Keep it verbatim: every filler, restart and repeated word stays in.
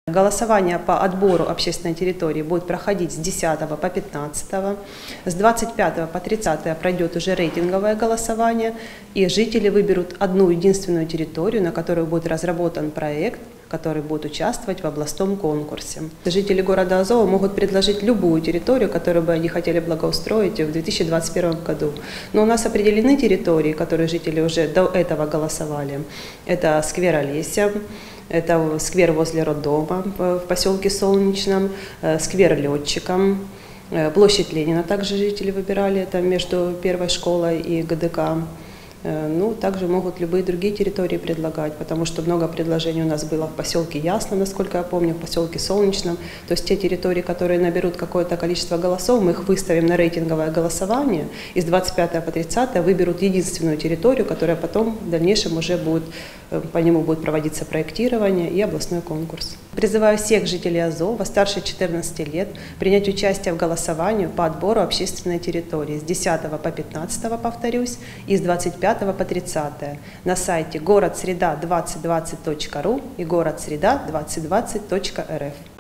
Голосование по отбору общественной территории будет проходить с десятого по пятнадцатое. С двадцать пятого по тридцатое пройдет уже рейтинговое голосование, и жители выберут одну единственную территорию, на которой будет разработан проект, который будет участвовать в областном конкурсе. Жители города Азова могут предложить любую территорию, которую бы они хотели благоустроить в две тысячи двадцать первом году. Но у нас определены территории, которые жители уже до этого голосовали. Это сквер Олеся, это сквер возле роддома в поселке Солнечном, сквер Летчикам, площадь Ленина также жители выбирали, это между первой школой и ГДК. Ну, также могут любые другие территории предлагать, потому что много предложений у нас было в поселке Ясно, насколько я помню, в поселке Солнечном. То есть те территории, которые наберут какое-то количество голосов, мы их выставим на рейтинговое голосование, и с двадцать пятого по тридцатое выберут единственную территорию, которая потом в дальнейшем уже будет, по нему будет проводиться проектирование и областной конкурс. Призываю всех жителей Азова старше четырнадцати лет принять участие в голосовании по отбору общественной территории с десятого по пятнадцатое, повторюсь, и с двадцать пятого по тридцатое на сайте город среда двадцать двадцать точка ру и город среда двадцать двадцать точка эр эф.